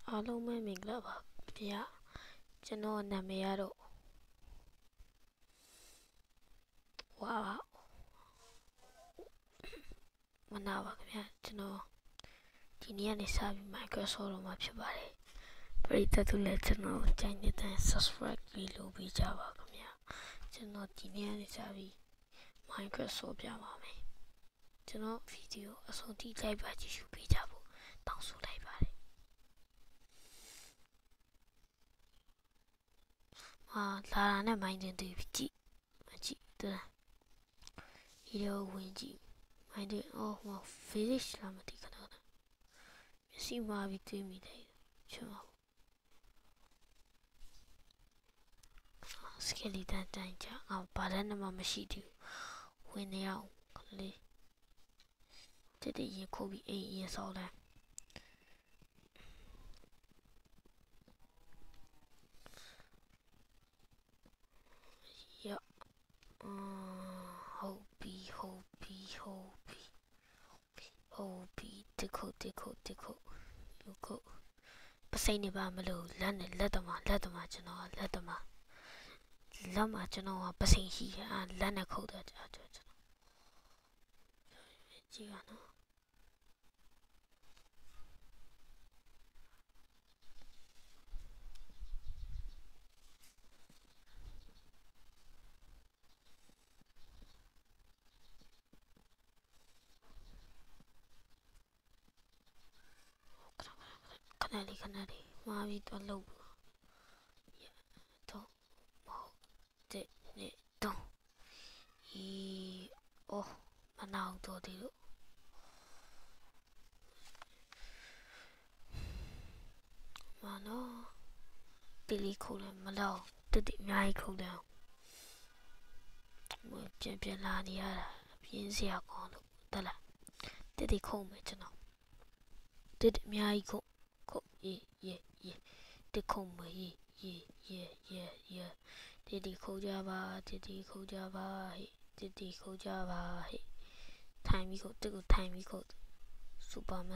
အားလုံးပဲမင်္ဂလာပါဗျာကျွန်တော်နာမည်ကတော့ဝါမနာပါခင်ဗျာကျွန်တော်ဒီနေ့ကနေစပြီး Microsoft တော့မှာဖြစ်ပါတယ်ပရိသတ်တို့လည်းကျွန်တော်ကြိုက်နေတဲ့ subscribe ပြီးလုပ်ပေးကြပါခင်ဗျာကျွန်တော်ဒီနေ့ကနေစပြီး Microsoft ပြပါမယ်ကျွန်တော်ဗီဒီယိုအဆုံးထိလိုက်ပါကြည့်ရှုပေးကြဖို့တောင်းဆိုလိုက်ပါတယ်လာတာနဲ့မိုင်းတင်တွေ့ကြည့်တဲ့ဗီဒီယိုဝင်ကြည့်မိုင်းတင်ဟို village လာမသိခဏနဲ့မျက်စိမှာပြီးတွေ့မိတယ်ချင်ပါစကယ်လီတန်တိုင်းကြဘာလည်းမှမရှိသေးဘူးဝင်နေအောင်ခလေးတည်ရင်ခိုးပြီးအိမ်ရင်ဆောက်လိုက်ဟုတ်ပြီတခုပစိမ့်နေပါမလို့လက်နဲ့လက်တမကျွန်တော်လက်မှာကျွန်တော်ပစိမ့်ရှိတယ်လက်နဲ့ခုတ်တော့ကျွန်တော်ကြည့်ရနော်ခဏလေးမှာပြီးတော့လုပ်တော့မဟုတ်တဲ့နေတော့မနောက်တော့ဒီလိုမနော်တီလီခုလည်းမလောက်တည်အများကြီးခုလည်းပြန်လာနေရတာပြင်းစရာကောင်းလို့တက်လာတည်ခုံမယ်ကျွန်တော်တည်အများကြီးခုတခုံမတည်ခုကြပါဟဲ့ထိုင်ပြီးခုထိုင်ပြီးခုစူပါမ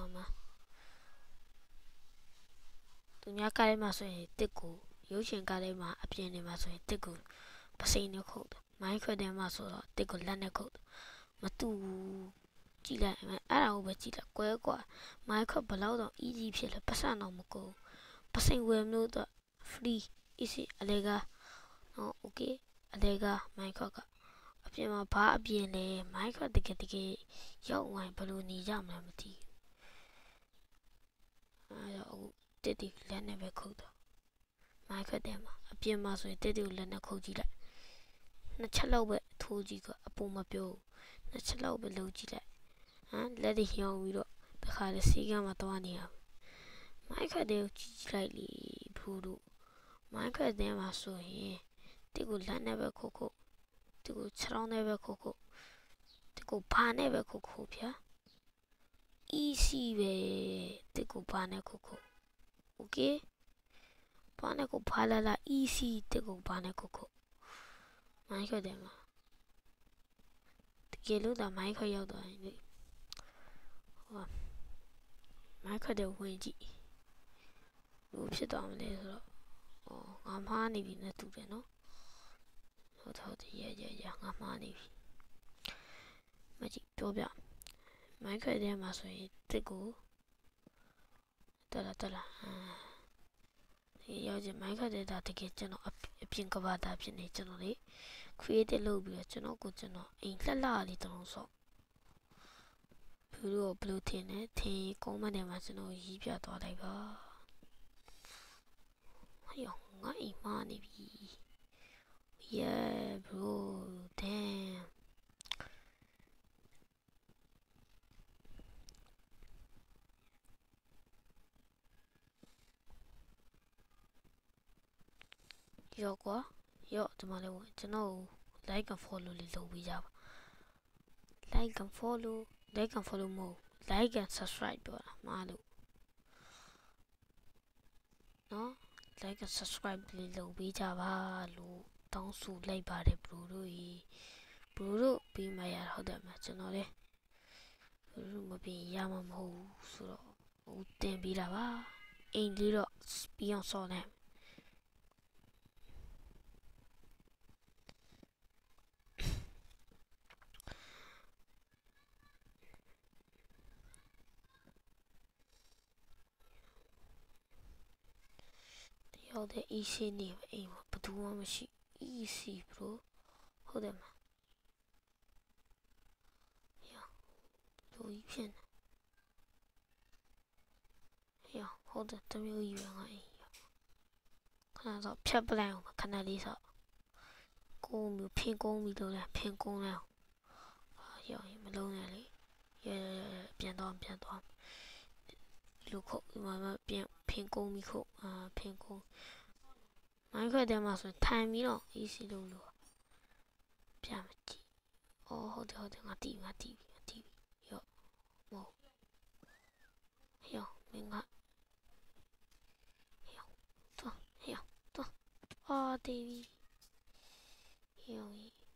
သူများကားထဲမှာဆိုရင်တစ်ကိုရုပ်ရှင်ကားထဲမှာအပြင်ထဲမှာဆိုရင်တစ်ကိုပစိန်နဲ့ခုတ်မိုင်းခွက်ထဲမှာဆိုတော့တစ်ကိုလက်နဲ့ခုတ်မတူကြည့်လိုက်အဲ့ဒါကိုပဲကြည့်လိုက်ကွဲကွာမိုင်းခွက်ဘလောက်တော့ easy ဖြစ်လဲပတ်စံတော့မကုန်ပစိန်ဝယ်မလို့တော့ free easy အလေကနော် okay အလေကမိုင်းခွက်ကအပြင်မှာဘာအပြင်လဲမိုင်းခွက်တကယ်ရောက်ဝင်ဘလို့နေကြမလဲမသိအဲ့တော့တစ်လက်နဲ့ပဲခုတ်တော့မိုင်းခွက်ထဲမှာအပြင်မှာဆိုရင်တစ်ကိုလက်နဲ့ခုတ်ကြည့်လိုက်နှစ်ချက်လောက်ပဲထိုးကြည့်ကအပေါ်မပြောနှစ်ချက်လောက်ပဲလုပ်ကြည့်လိုက်လက်တွေညောင်းပြီးတော့တခါလေစီကမှသွားနေရမိုင်းခွက်တွေကိုကြည့်လိုက်လေဘူးတို့မိုင်းခွက်ထဲမှာဆိုရင်တစ်ကိုလက်နဲ့ပဲခုတ်တစ်ကိုခြေထောက်နဲ့ပဲခုတ်တစ်ကိုဘာနဲ့ပဲခုတ်ဗျာ easy ပဲတစ်ကိုဘာနဲ့ခုတ်okay ဘာနဲ့ခုတ်ဘာလာ easy တစ်ကိုဘာနဲ့ခုတ်မိုင်းခွက်ထဲမှာတကယ်လို့ဒါမိုင်းခွက်ရောက်သွားရင်လေမိုင်းခွက်တွေဝင်ကြည့်လို့ဖြစ်သွားမလဲဆိုတော့ငါမှားနေပြီနဲ့တူတယ်နော်ဟုတ်တယ်ငါမှားနေပြီမကြည့်ပြောပြမိုင်းခွက်ထဲမှာဆိုရင်တစ်ကိုတက်လာရောက်ချင်မိုင်းခွက်ထဲဒါတကယ်ကျွန်တော်အပြင်ကဘာတာဖြစ်နေကျွန်တော်လေ create လုပ်ပြီးတော့ကျွန်တော်အိမ်လှလေးတောင်းဆော့ဘလူးထင်တယ်ထင် comment ထဲမှာကျွန်တော်ရေးပြသွားလိုက်ပါဟေ့ငါအိမ်မှာနေပြီ yeah bro damnရောဒီမှာလေကျွန်တော် like and follow လေးလုပ်ပေးကြပါ like and follow မဟုတ် like and subscribe ပြောတာမှားလို့နော် like and subscribe လေးလုပ်ပေးကြပါလို့တောင်းဆိုလိုက်ပါတယ် bro တို့ပြီးမှရဟုတ်တယ်မှာကျွန်တော်လေ bro မပြီးရမှာမဟုတ်ဆိုတော့တင်ပေးတာပါအိမ်လေးတော့ပြီးအောင်ဆော်လိုက်ရောက်တဲ့ EC နေပဲအိမ်မှာဘယ်သူမှမရှိ EC bro ဟုတ်တယ်မလားလိုကြီးဖြစ်နေဟုတ်တယ်တမျိုးကြီးပဲငါအိမ်ခဏတော့ဖြတ်ပလိုက်အောင်ခဏလေးဆော့ကိုမျိုးဖင်ကုန်းပြီးလို့လဲဖင်ကုန်းလိုက်အောင်မလုံးနဲ့လေပြန်တော့လူခုတ်ဒီမှာပြန်ဖင်ကုန်းပြီးခုတ်ဖင်ကုန်းမိုင်းခွက်တယ်မှာဆိုထိုင်ပြီးတော့ easy လို့ပြန်မကြည့်ဟုတ်တယ်ငါတီးရောမဟုတ်မင်းကတေးပြီရော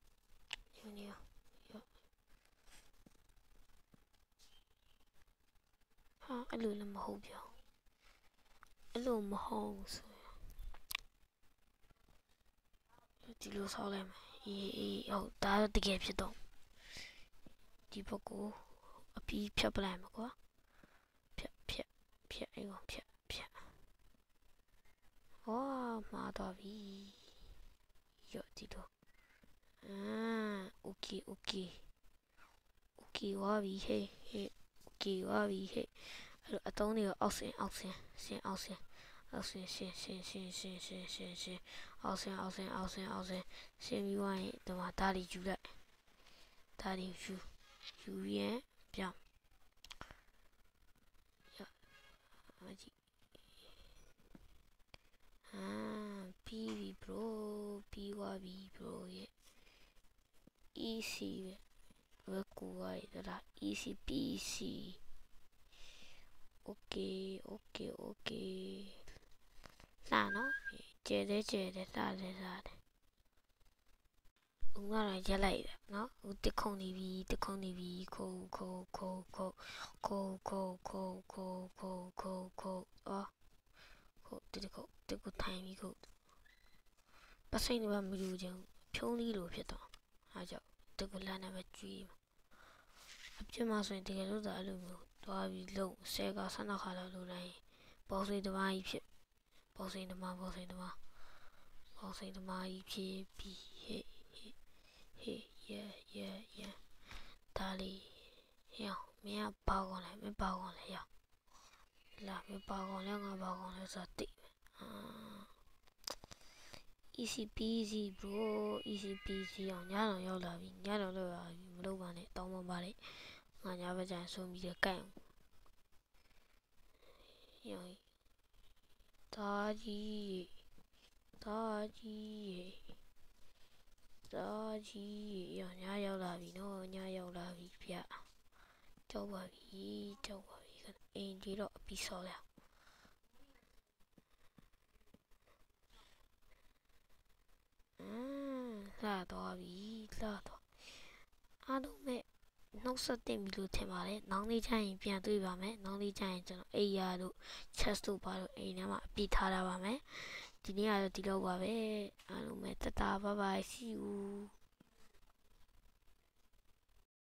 ဟာအဲ့လိုလည်းမဟုတ်ပြောအဲ့လိုမဟုတ်ဆိုဒီလိုဆောက်လိုက်မယ်ဟုတ်ဒါတကယ်ဖြစ်တော့ဒီဘက်ကိုအပြီးဖြတ်ပလိုက်မှာကွာဖြတ်အဲ့ကောင်ဖြတ်မှားတော့ပြီရောဒီတော့โอเคဝါပြီဟေးโอเคဝါပြီဟေးအဲ့တော့အတုံးတွေအောက်ဆင်းရှင်းပြီးသွားရင်ဒီမှာဒါတွေယူလိုက်ဒါတွေယူရင်ပြောင်းပြီးပြီ bro ပြီးသွားပြီ bro ရဲ့ easy ပဲဝက်ကူရည်ဒါ easy PC okay လာနော်ကျဲတယ်လာတယ်ငါတော့ရက်လိုက်တယ်နော်ဟိုတစ်ခုံနေပြီခိုးဒီကိုထိုင်ပြီးခုပတ်စိမ့်တော့မယူချင်ဖြုံးလေးလိုဖြစ်တော့အားကြောင့်ဒီကိုလာနေပဲကြွေးအပြစ်မှဆိုရင်တကယ်လို့သာအဲ့လိုမျိုးသွားပြီးလုံးဆဲက12ခါလောက်လိုတိုင်းပေါ်စိတ်တမားကြီးဖြစ်ပေါ်စိတ်တမားကြီးဖြစ်ပြီးဟေးဒါလေးမင်းကပေါကောင်းလဲမင်းပေါကောင်းလဲလာမင်းပေါကောင်းလဲငါပေါကောင်းလဲဆိုတိeasy peasy bro easy peasy အောင်ညတော့ရောက်လာပြီညတော့လောက်လာပြီမလုပ်ပါနဲ့တောင်းပါလေငါညဘက်ကျရင်ဆုံးပြီးတော့ကိုက်အောင်ဒါကြီးညရောက်လာပြီနော်ညရောက်လာပြီဗျကြောက်ပါပြီအိမ်ကြီးတော့အပြီးဆော်လိုက်လာတော့ပြီအားလုံးမဲ့နှုတ်ဆက်တင်ပြီလို့ထင်ပါတယ်နောင်လေးကျရင်ပြန်တွေ့ပါမယ်နောင်လေးကျရင်ကျွန်တော်အိယာတို့ chest တို့ပါလို့အိမ်ထဲမှာအပြည့်ထားတာပါမယ်ဒီနေ့ကတော့ဒီလောက်ပါပဲအားလုံးမဲ့တတာ bye bye see you